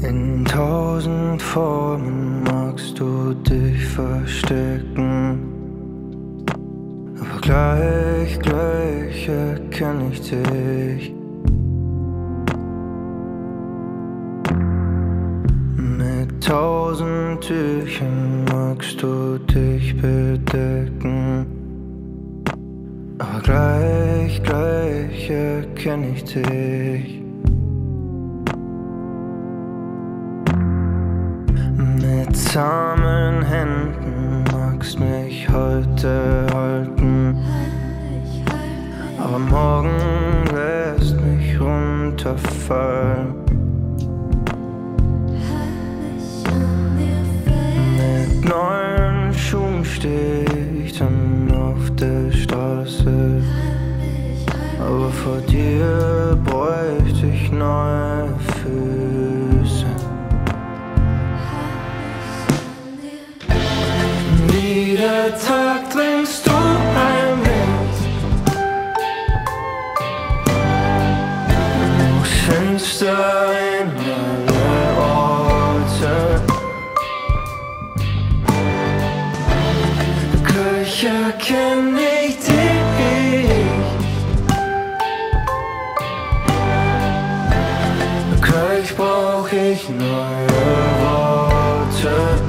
In tausend Formen magst du dich verstecken, aber gleich erkenn ich dich. Mit tausend Tüchern magst du dich bedecken, aber gleich erkenn ich dich. Mit zahmen Händen magst mich heute halten, aber morgen lässt mich runterfallen. Mit neuen Schuhen steh ich dann auf der Straße, aber vor dir bräuchte ich neue Füße. Jeder Tag drängst du heimlich durchs Fenster in alle Orte. Gleich erkenn ich dich, gleich brauch ich neue Worte.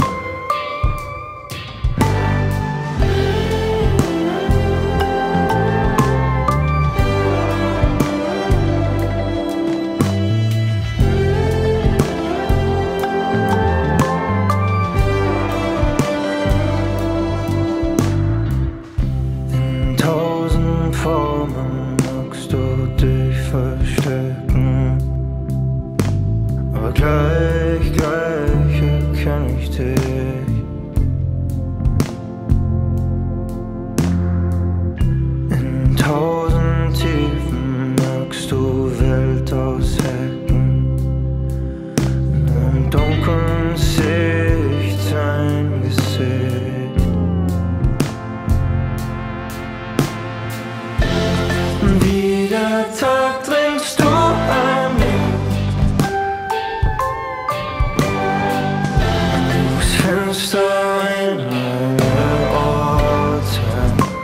Formen magst du dich verstecken, aber gleich erkenn ich dich. In tausend Tiefen magst du Welt aushecken, im Dunkeln seh ich dein Gesicht. Jeder Tag drängst du an mich durchs Fenster in alle Orte.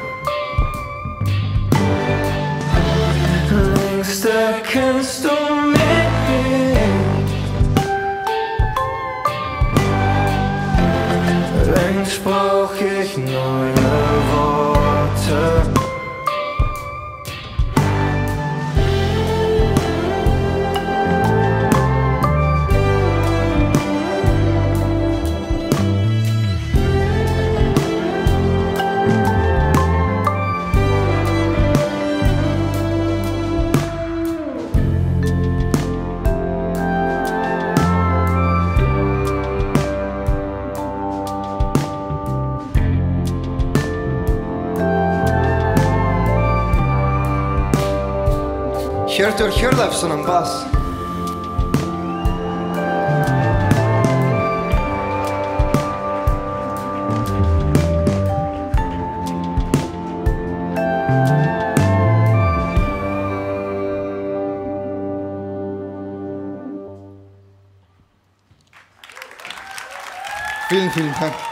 Längst erkennst du mich, längst brauch ich neue Worte. Hjörtur Hjörleifsson am Bass. Vielen Dank.